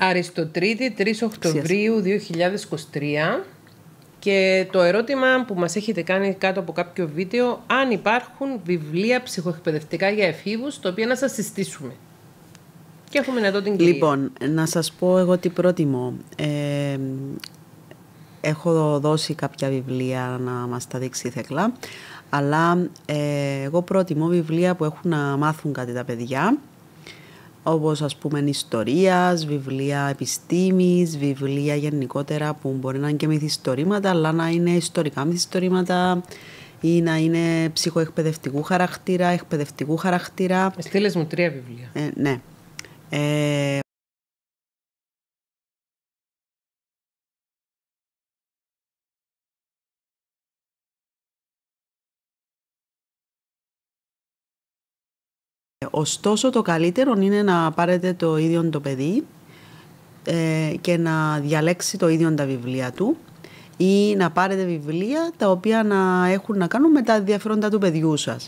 Αριστοτρίτη, 3 Οκτωβρίου 2023. Και το ερώτημα που μας έχετε κάνει κάτω από κάποιο βίντεο, αν υπάρχουν βιβλία ψυχοεκπαιδευτικά για εφήβους, τα οποία να σας συστήσουμε. Και έχουμε εδώ την κυρία. Λοιπόν, να σας πω εγώ τι προτιμώ. Έχω δώσει κάποια βιβλία να μας τα δείξει η Θεκλά, αλλά εγώ προτιμώ βιβλία που έχουν να μάθουν κάτι τα παιδιά, όπως ας πούμε ιστορίας, βιβλία επιστήμης, βιβλία γενικότερα που μπορεί να είναι και μυθιστορήματα, αλλά να είναι ιστορικά μυθιστορήματα ή να είναι ψυχοεκπαιδευτικού χαρακτήρα, εκπαιδευτικού χαρακτήρα. Στείλες μου 3 βιβλία. Ναι. Ωστόσο, το καλύτερο είναι να πάρετε το ίδιο το παιδί και να διαλέξει το ίδιο τα βιβλία του ή να πάρετε βιβλία τα οποία να έχουν να κάνουν με τα ενδιαφέροντα του παιδιού σας.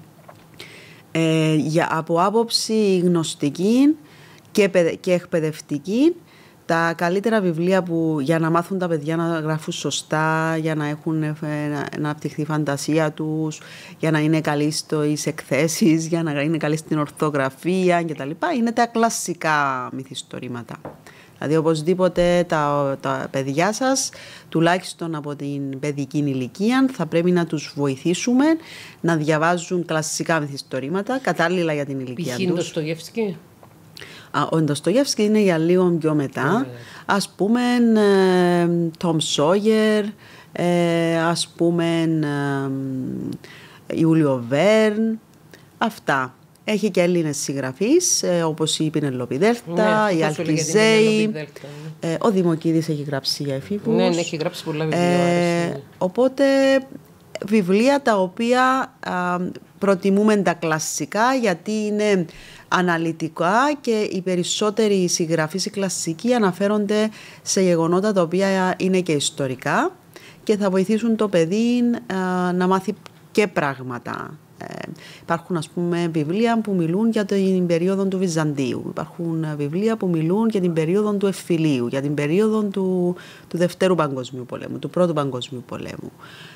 Από άποψη γνωστική και εκπαιδευτική, τα καλύτερα βιβλία που για να μάθουν τα παιδιά να γράφουν σωστά, για να έχουν να αναπτυχθεί η φαντασία τους, για να είναι καλοί στις εκθέσεις, για να είναι καλοί στην ορθογραφία κτλ. Είναι τα κλασικά μυθιστορήματα. Δηλαδή οπωσδήποτε τα παιδιά σας, τουλάχιστον από την παιδική ηλικία, θα πρέπει να τους βοηθήσουμε να διαβάζουν κλασικά μυθιστορήματα, κατάλληλα για την ηλικία τους. Π.χ. Ντοστογεύσκι. Ο Ντοστογεύσκι είναι για λίγο πιο μετά. Ας πούμε Τομ Σόγερ, ας πούμε Ιούλιο Βέρν, αυτά. Έχει και Έλληνες συγγραφείς, όπως η Πινελόπη Δέλτα, η Αλκιζέη, ο Δημοκίδης έχει γράψει για εφήβους. Ναι, έχει γράψει πολλά βιβλία. Οπότε βιβλία τα οποία προτιμούμε τα κλασικά, γιατί είναι αναλυτικά και οι περισσότεροι συγγραφείς οι κλασικοί αναφέρονται σε γεγονότα τα οποία είναι και ιστορικά και θα βοηθήσουν το παιδί να μάθει και πράγματα. Υπάρχουν ας πούμε βιβλία που μιλούν για την περίοδο του Βυζαντίου, υπάρχουν βιβλία που μιλούν για την περίοδο του Εμφυλίου, για την περίοδο του Δευτέρου Παγκοσμίου Πολέμου, του Πρώτου Παγκοσμίου Πολέμου.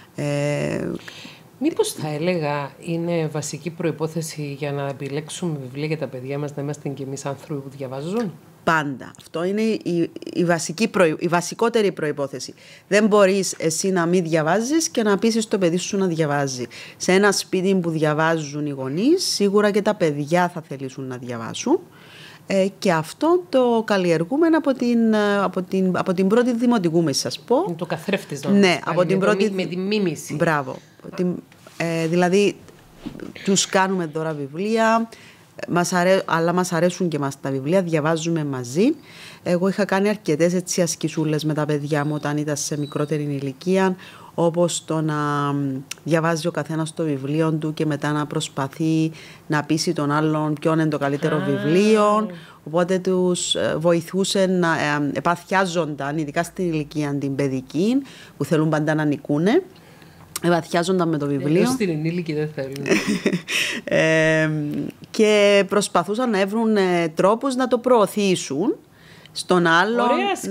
Μήπως θα έλεγα είναι βασική προϋπόθεση για να επιλέξουμε βιβλία για τα παιδιά μας να είμαστε και εμείς άνθρωποι που διαβάζουν? Πάντα. Αυτό είναι η βασικότερη προϋπόθεση. Δεν μπορείς εσύ να μην διαβάζεις και να πείσεις το παιδί σου να διαβάζει. Σε ένα σπίτι που διαβάζουν οι γονείς, σίγουρα και τα παιδιά θα θελήσουν να διαβάσουν. Και αυτό το καλλιεργούμε από την πρώτη δημοτικού, με σας πω. Το καθρέφτης, ναι, από την πρώτη... με τη μίμηση. Μπράβο. Δηλαδή, τους κάνουμε τώρα βιβλία, αλλά μας αρέσουν και μας τα βιβλία, διαβάζουμε μαζί. Εγώ είχα κάνει αρκετές ασκησούλες με τα παιδιά μου όταν ήταν σε μικρότερη ηλικία, όπως το να διαβάζει ο καθένας το βιβλίο του και μετά να προσπαθεί να πείσει τον άλλον ποιο είναι το καλύτερο βιβλίο. Οπότε τους βοηθούσε να επαθιάζονταν, ειδικά στην ηλικία την παιδική, που θέλουν πάντα να νικούνε. Επαθιάζονταν με το βιβλίο. Στην ενήλικη δεν θέλουν. Και προσπαθούσαν να βρουν τρόπους να το προωθήσουν στον άλλον,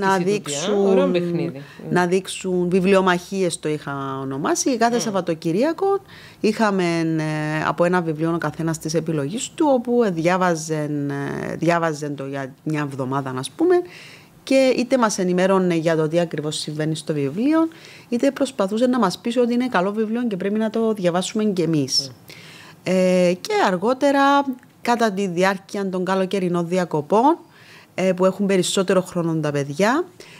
να δείξουν βιβλιομαχίες, το είχα ονομάσει. Κάθε Σαββατοκυριακό είχαμε από ένα βιβλίο ο καθένας της επιλογής του, όπου διάβαζε το για μια εβδομάδα, ας πούμε, και είτε μας ενημέρωνε για το τι ακριβώς συμβαίνει στο βιβλίο, είτε προσπαθούσε να μας πει ότι είναι καλό βιβλίο και πρέπει να το διαβάσουμε και εμείς. Και αργότερα, κατά τη διάρκεια των καλοκαιρινών διακοπών, που έχουν περισσότερο χρόνο τα παιδιά,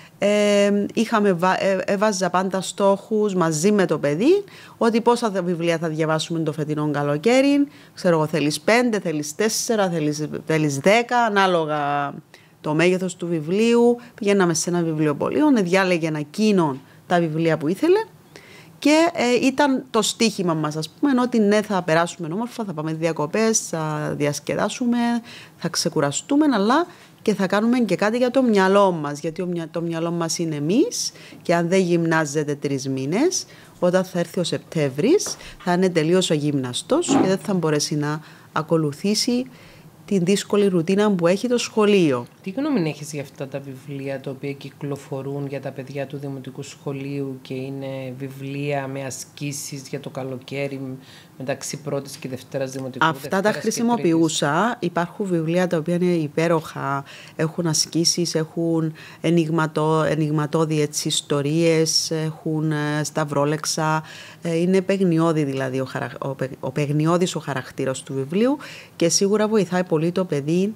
έβαζα πάντα στόχους μαζί με το παιδί, ότι πόσα βιβλία θα διαβάσουμε το φετινό καλοκαίρι. Ξέρω εγώ, θέλεις 5, θέλεις 4, θέλεις 10, ανάλογα το μέγεθος του βιβλίου. Πηγαίναμε σε ένα βιβλιοπωλείο, διάλεγε εκείνον τα βιβλία που ήθελε και ήταν το στοίχημα μας, ας πούμε, ότι ναι, θα περάσουμε όμορφα, θα πάμε διακοπές, θα διασκεδάσουμε, θα ξεκουραστούμε, αλλά και θα κάνουμε και κάτι για το μυαλό μας, γιατί το μυαλό μας είναι εμείς και αν δεν γυμνάζεται 3 μήνες, όταν θα έρθει ο Σεπτέμβρης θα είναι τελείως αγύμναστος και δεν θα μπορέσει να ακολουθήσει την δύσκολη ρουτίνα που έχει το σχολείο. Τι γνώμη έχεις για αυτά τα βιβλία τα οποία κυκλοφορούν για τα παιδιά του Δημοτικού Σχολείου και είναι βιβλία με ασκήσεις για το καλοκαίρι μεταξύ πρώτης και δευτέρας Δημοτικού? Αυτά τα χρησιμοποιούσα. Υπάρχουν βιβλία τα οποία είναι υπέροχα. Έχουν ασκήσεις, έχουν ενιγματώδη ιστορίες, έχουν σταυρόλεξα. Είναι παιγνιώδη δηλαδή ο παιγνιώδης ο χαρακτήρας του βιβλίου και σίγουρα βοηθάει πολύ το παιδί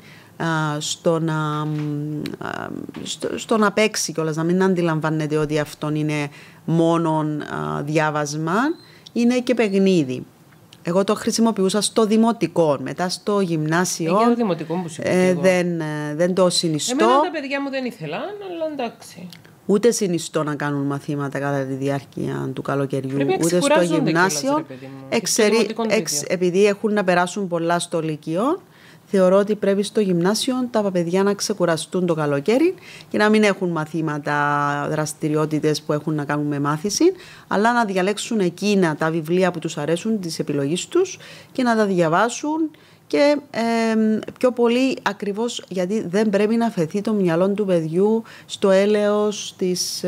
στο να παίξει κιόλας, να μην αντιλαμβάνεται ότι αυτό είναι μόνο διάβασμα, είναι και παιχνίδι. Εγώ το χρησιμοποιούσα στο δημοτικό, μετά στο γυμνάσιο για το δημοτικό που δεν το συνιστώ. Εμένα τα παιδιά μου δεν ήθελαν, αλλά εντάξει. Ούτε συνιστώ να κάνουν μαθήματα κατά τη διάρκεια του καλοκαιριού, ούτε στο γυμνάσιο. Επειδή έχουν να περάσουν πολλά στο λυκείο, θεωρώ ότι πρέπει στο γυμνάσιο τα παιδιά να ξεκουραστούν το καλοκαίρι και να μην έχουν μαθήματα, δραστηριότητες που έχουν να κάνουν με μάθηση, αλλά να διαλέξουν εκείνα τα βιβλία που τους αρέσουν, της επιλογής τους και να τα διαβάσουν και πιο πολύ ακριβώς γιατί δεν πρέπει να αφαιθεί το μυαλό του παιδιού στο έλεος της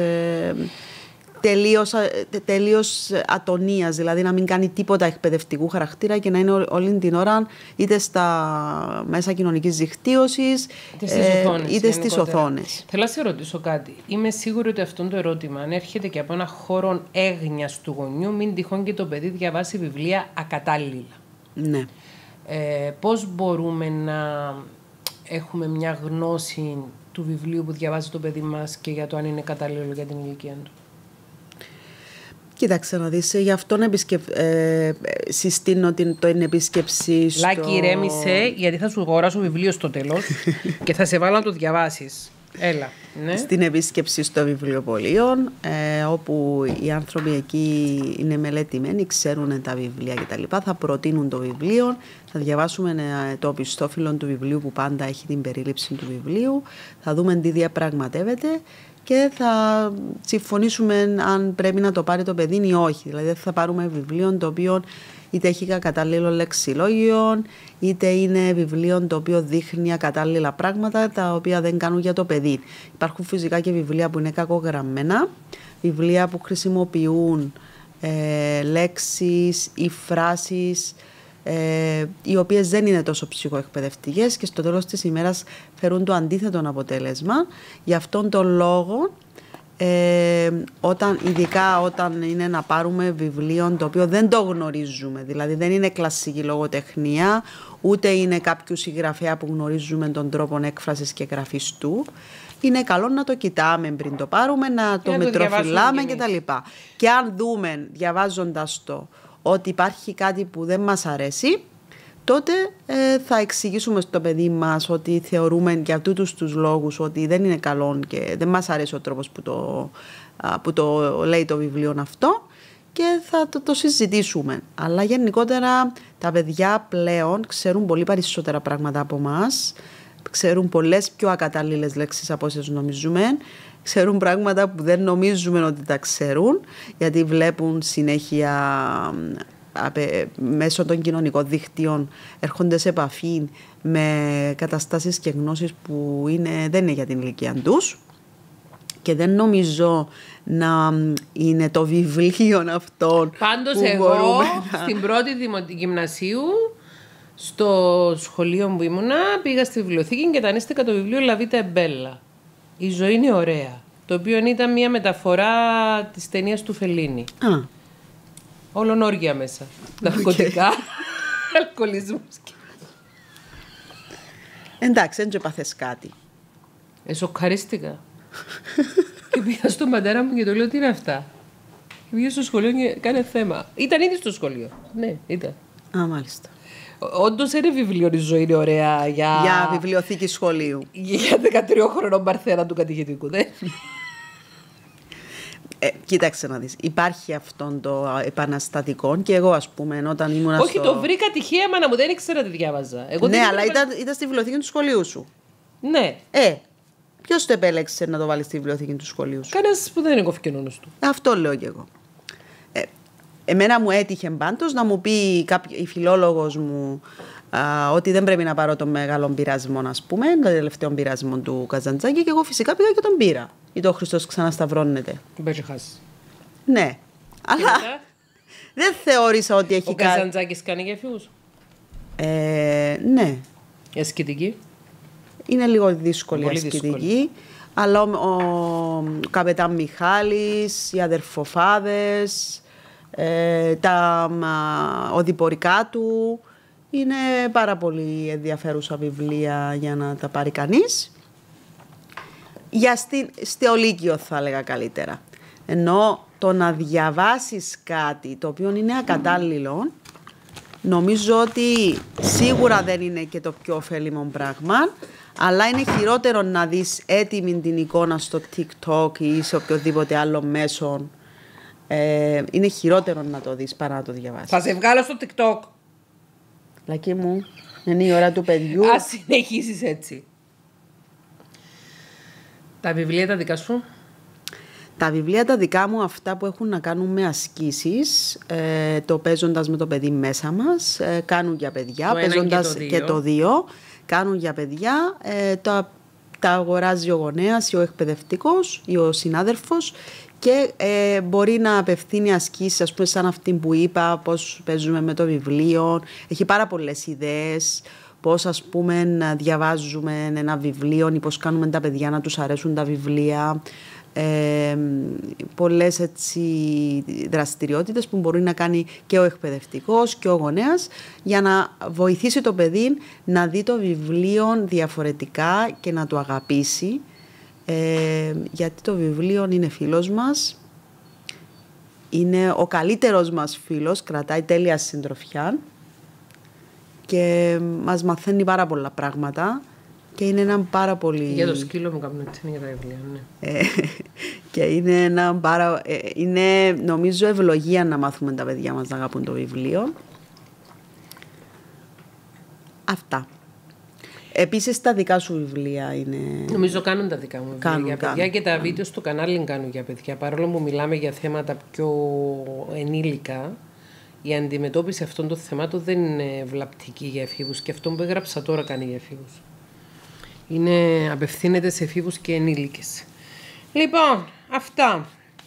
τελείως ατονίας, δηλαδή να μην κάνει τίποτα εκπαιδευτικού χαρακτήρα και να είναι όλη την ώρα είτε στα μέσα κοινωνικής δικτύωσης είτε στις οθόνες. Θέλω να σε ρωτήσω κάτι. Είμαι σίγουρη ότι αυτό το ερώτημα, αν έρχεται και από ένα χώρο έγνοιας του γονιού, μην τυχόν και το παιδί διαβάσει βιβλία ακατάλληλα. Ναι. Πώς μπορούμε να έχουμε μια γνώση του βιβλίου που διαβάζει το παιδί μας και για το αν είναι κατάλληλο για την ηλικία του? Κοίταξε να δεις, γι' αυτόν συστήνω την επίσκεψη στο... Λάκη, ηρέμησε, γιατί θα σου αγοράσω βιβλίο στο τέλος και θα σε βάλω να το διαβάσεις. Έλα. Ναι. Στην επίσκεψη στο βιβλιοπωλείο, όπου οι άνθρωποι εκεί είναι μελετημένοι, ξέρουν τα βιβλία κτλ. Θα προτείνουν το βιβλίο, θα διαβάσουμε το οπισθόφυλλο του βιβλίου που πάντα έχει την περίληψη του βιβλίου, θα δούμε τι διαπραγματεύεται και θα συμφωνήσουμε αν πρέπει να το πάρει το παιδί ή όχι. Δηλαδή θα πάρουμε βιβλίο το οποίο είτε έχει κατάλληλο λεξιλόγιο, είτε είναι βιβλίο το οποίο δείχνει ακατάλληλα πράγματα τα οποία δεν κάνουν για το παιδί. Υπάρχουν φυσικά και βιβλία που είναι κακογραμμένα, βιβλία που χρησιμοποιούν λέξεις ή φράσεις οι οποίες δεν είναι τόσο ψυχοεκπαιδευτικές και στο τέλος της ημέρας φέρουν το αντίθετο αποτέλεσμα. Γι' αυτόν τον λόγο ειδικά όταν είναι να πάρουμε βιβλίο το οποίο δεν το γνωρίζουμε, δηλαδή δεν είναι κλασική λογοτεχνία, ούτε είναι κάποιου συγγραφέα που γνωρίζουμε τον τρόπο έκφρασης και γραφής του, είναι καλό να το κοιτάμε πριν το πάρουμε, να το μετροφυλάμε κτλ. Και αν δούμε διαβάζοντας το ότι υπάρχει κάτι που δεν μας αρέσει, τότε θα εξηγήσουμε στο παιδί μας ότι θεωρούμε για τούτους τους λόγους ότι δεν είναι καλό και δεν μας αρέσει ο τρόπος που το λέει το βιβλίο αυτό και θα το συζητήσουμε. Αλλά γενικότερα τα παιδιά πλέον ξέρουν πολύ περισσότερα πράγματα από εμάς, ξέρουν πολλές πιο ακατάλληλες λέξεις από όσες νομίζουμε, ξέρουν πράγματα που δεν νομίζουμε ότι τα ξέρουν, γιατί βλέπουν συνέχεια μέσω των κοινωνικών δικτύων, έρχονται σε επαφή με καταστάσεις και γνώσεις που δεν είναι για την ηλικία τους. Και δεν νομίζω να είναι το βιβλίο αυτό. Πάντως που εγώ μπορούμε στην πρώτη γυμνασίου, στο σχολείο που ήμουνα, πήγα στη βιβλιοθήκη και δανείστηκα το βιβλίο La Vita è Bella. Η ζωή είναι ωραία. Το οποίο ήταν μια μεταφορά της ταινίας του Φελίνη. Όλων όργια μέσα. Ναρκωτικά, αλκοολισμός. Εντάξει, δεν έπαθες κάτι. Σοκαρίστηκα. Και πήγα στον πατέρα μου και το λέω τι είναι αυτά. Και πήγα στο σχολείο και κάνε θέμα. Ήταν ήδη στο σχολείο. Ναι, ήταν. Μάλιστα. Όντως είναι βιβλίο η ζωή είναι ωραία για βιβλιοθήκη σχολείου. Για 13χρονο Παρθένα του κατηχητικού, δε. Κοίταξε να δεις, υπάρχει αυτόν το επαναστατικό και εγώ ας πούμε όταν ήμουν όχι, το βρήκα τυχαία, μάνα μου, δεν ήξερα τι διάβαζα. Ναι, αλλά ήταν στη βιβλιοθήκη του σχολείου σου. Ναι. Ποιος το επέλεξε να το βάλει στη βιβλιοθήκη του σχολείου σου? Κανένας που δεν είναι κοφκαινόνος του. Αυτό λέω κι εγώ. Εμένα μου έτυχε πάντως να μου πει η φιλόλογος μου ότι δεν πρέπει να πάρω τον μεγάλο πειρασμό, ας πούμε, τον τελευταίο πειρασμό του Καζαντζάκη, και εγώ φυσικά πήγα και τον πήρα. Ή το Χριστός ξανασταυρώνεται. Ναι, αλλά δεν θεώρησα ότι έχει κάτι. Ο Καζαντζάκης κάνει για εφήβους. Ναι. Η ασκητική. Είναι λίγο δύσκολη η ασκητική. Αλλά ο καπετάν Μιχάλης, οι αδερφοφάδες, τα οδηπορικά του, είναι πάρα πολύ ενδιαφέρουσα βιβλία για να τα πάρει κανείς. Στο Λύκειο θα έλεγα καλύτερα. Ενώ το να διαβάσεις κάτι το οποίο είναι ακατάλληλο, νομίζω ότι σίγουρα δεν είναι και το πιο ωφέλιμο πράγμα, αλλά είναι χειρότερο να δεις έτοιμη την εικόνα στο TikTok ή σε οποιοδήποτε άλλο μέσο. Είναι χειρότερο να το δεις παρά να το διαβάσεις. Θα σε βγάλω στο TikTok. Λακή μου, είναι η ώρα του παιδιού. Ας συνεχίσεις έτσι. Τα βιβλία τα δικά σου. Τα βιβλία τα δικά μου, αυτά που έχουν να κάνουν με ασκήσεις, το παίζοντας με το παιδί μέσα μας, κάνουν για παιδιά, παίζοντας και το 2, κάνουν για παιδιά, τα αγοράζει ο γονέας ή ο εκπαιδευτικός ή ο συνάδελφος, και μπορεί να απευθύνει ασκήσεις, ας πούμε, σαν αυτή που είπα, πώς παίζουμε με το βιβλίο. Έχει πάρα πολλές ιδέες, πώς, ας πούμε, να διαβάζουμε ένα βιβλίο ή πώς κάνουμε τα παιδιά να τους αρέσουν τα βιβλία. Πολλές έτσι δραστηριότητες που μπορεί να κάνει και ο εκπαιδευτικός και ο γονέας, για να βοηθήσει το παιδί να δει το βιβλίο διαφορετικά και να το αγαπήσει, γιατί το βιβλίο είναι φίλος μας, είναι ο καλύτερος μας φίλος, κρατάει τέλεια συντροφιά και μας μαθαίνει πάρα πολλά πράγματα. Και είναι ένα πάρα πολύ... Για το σκύλο μου κάνουν έτσι, για τα βιβλία, ναι. Και είναι νομίζω ευλογία να μάθουμε τα παιδιά μας να αγαπούν το βιβλίο. Αυτά. Επίσης τα δικά σου βιβλία είναι... Νομίζω κάνουν τα δικά μου βιβλία για παιδιά, και τα βίντεο στο κανάλι κάνουν για παιδιά. Παρόλο που μιλάμε για θέματα πιο ενήλικα, η αντιμετώπιση αυτών των θεμάτων δεν είναι βλαπτική για εφήβους, και αυτό που έγραψα τώρα κάνει για εφήβους. Απευθύνεται σε εφήβους και ενήλικες. Λοιπόν, αυτά.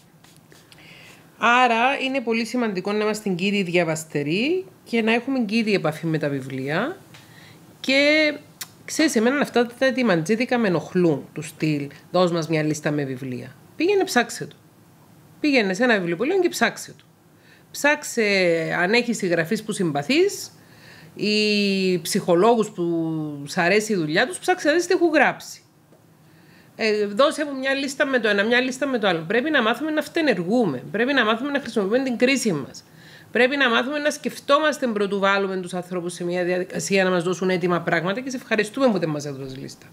Άρα είναι πολύ σημαντικό να είμαστε κύριοι διαβαστεροί και να έχουμε κύριη επαφή με τα βιβλία. Και ξέρεις, εμένα αυτά τα ετοιμαντζίδικα με ενοχλούν, του στυλ, δώσ' μας μια λίστα με βιβλία. Πήγαινε ψάξε το. Πήγαινε σε ένα βιβλιοπωλείο και ψάξε το. Ψάξε αν έχεις συγγραφείς που συμπαθείς, οι ψυχολόγους που σ' αρέσει η δουλειά τους, ψάξε να δεις τι έχουν γράψει. Δώσε μου μια λίστα με το ένα, μια λίστα με το άλλο. Πρέπει να μάθουμε να αυτενεργούμε. Πρέπει να μάθουμε να χρησιμοποιούμε την κρίση μας. Πρέπει να μάθουμε να σκεφτόμαστε πρωτού βάλουμε τους ανθρώπους σε μια διαδικασία να μας δώσουν έτοιμα πράγματα, και σε ευχαριστούμε που δεν μας έδωσες λίστα.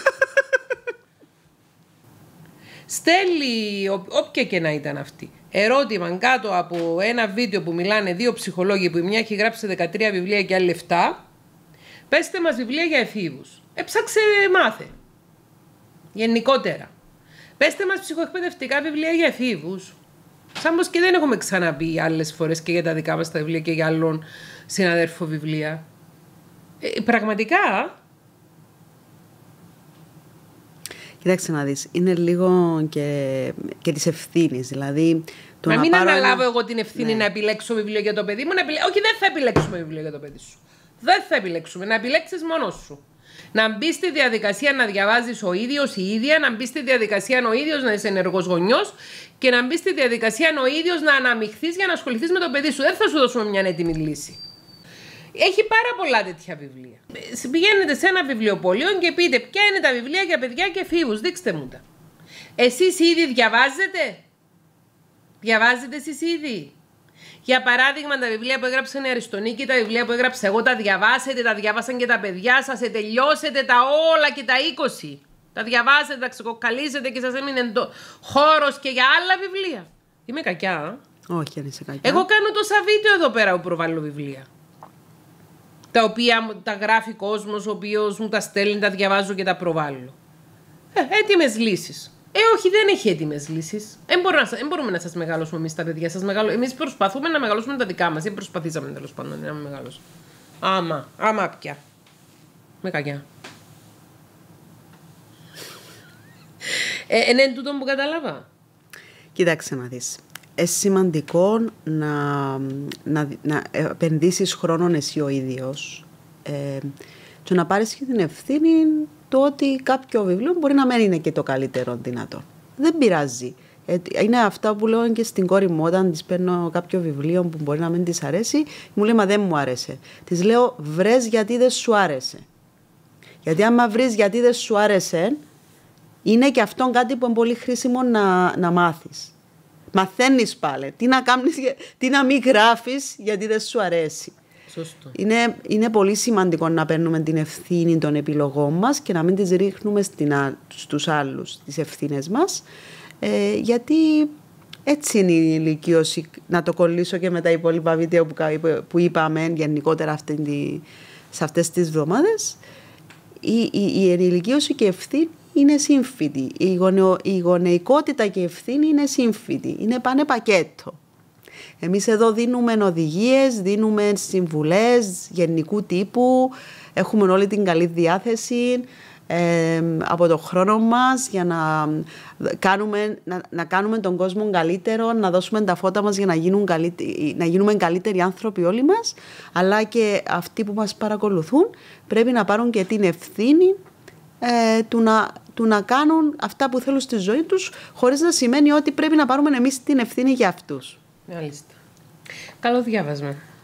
Στέλνει, όποια και να ήταν αυτή, ερώτημα κάτω από ένα βίντεο που μιλάνε δύο ψυχολόγοι, που η μια έχει γράψει 13 βιβλία και άλλη 7. Πέστε μας βιβλία για εφήβους. Έψαξε, μάθε. Γενικότερα. Πέστε μας ψυχοεκπαιδευτικά βιβλία για εφήβους. Σαν πως και δεν έχουμε ξαναπεί άλλες φορές και για τα δικά μας τα βιβλία και για άλλων συναδέρφων βιβλία. Πραγματικά. Κοίταξε να δεις, είναι λίγο και της ευθύνης. Δηλαδή, να μην αναλάβω εγώ την ευθύνη, ναι, να επιλέξω βιβλίο για το παιδί μου. Όχι, δεν θα επιλέξουμε βιβλίο για το παιδί σου. Δεν θα επιλέξουμε. Να επιλέξεις μόνος σου. Να μπει στη διαδικασία να διαβάζεις ο ίδιος, η ίδια, να μπει στη διαδικασία ο ίδιος να είσαι ενεργός γονιός, και να μπει στη διαδικασία ο ίδιος να αναμειχθείς για να ασχοληθείς με το παιδί σου. Δεν θα σου δώσουμε μια έτοιμη λύση. Έχει πάρα πολλά τέτοια βιβλία. Πηγαίνετε σε ένα βιβλιοπωλείο και πείτε ποια είναι τα βιβλία για παιδιά και εφήβους. Δείξτε μου τα. Εσείς ήδη διαβάζετε? Διαβάζετε εσείς ήδη? Για παράδειγμα, τα βιβλία που έγραψαν η Αριστονίκη, τα βιβλία που έγραψα εγώ, τα διαβάσετε, τα διάβασαν και τα παιδιά σας, τελειώσετε τα όλα και τα 20. Τα διαβάσετε, τα ξεκοκαλίσετε και σας έμεινε χώρος και για άλλα βιβλία. Είμαι κακιά, Όχι, δεν είσαι κακιά. Εγώ κάνω τόσα βίντεο εδώ πέρα που προβάλλω βιβλία. Τα οποία τα γράφει κόσμος, ο οποίος μου τα στέλνει, τα διαβάζω και τα προβάλλω. Έτοιμες λύσεις. Όχι, δεν έχει έτοιμες λύσεις. Δεν μπορούμε να σας μεγαλώσουμε εμείς τα παιδιά σας. Εμείς προσπαθούμε να μεγαλώσουμε τα δικά μας. Ή προσπαθήσαμε τέλος πάντων να μεγαλώσουμε. Άμα πια. Με κακιά. Είναι τούτο που κατάλαβα. Κοίταξε να δεις. Σημαντικό να επενδύσεις χρόνον εσύ ο ίδιος και να πάρεις και την ευθύνη το ότι κάποιο βιβλίο μπορεί να μην είναι και το καλύτερο δυνατό. Δεν πειράζει. Είναι αυτά που λέω και στην κόρη μου όταν της παίρνω κάποιο βιβλίο που μπορεί να μην της αρέσει, μου λέει μα δεν μου άρεσε. Της λέω βρες γιατί δεν σου άρεσε. Γιατί άμα βρεις γιατί δεν σου άρεσε, είναι και αυτό κάτι που είναι πολύ χρήσιμο να μάθεις. Μαθαίνεις πάλι. Τι να μην γράφεις γιατί δεν σου αρέσει. Σωστό. Είναι πολύ σημαντικό να παίρνουμε την ευθύνη των επιλογών μας και να μην τις ρίχνουμε στους άλλους τις ευθύνες μας. Γιατί έτσι είναι η ηλικίωση, να το κολλήσω και με τα υπόλοιπα βίντεο που είπαμε γενικότερα σε αυτές τις εβδομάδες. Η ενηλικίωση και η ευθύνη είναι σύμφυτη. Η γονεϊκότητα και η ευθύνη είναι σύμφυτη. Είναι πάνε πακέτο. Εμείς εδώ δίνουμε οδηγίες, δίνουμε συμβουλές γενικού τύπου, έχουμε όλη την καλή διάθεση από το χρόνο μας για να κάνουμε τον κόσμο καλύτερο, να δώσουμε τα φώτα μας για να γίνουμε καλύτεροι άνθρωποι όλοι μας, αλλά και αυτοί που μας παρακολουθούν πρέπει να πάρουν και την ευθύνη του να κάνουν αυτά που θέλουν στη ζωή τους, χωρίς να σημαίνει ότι πρέπει να πάρουμε εμείς την ευθύνη για αυτούς. Μάλιστα. Καλό διάβασμα.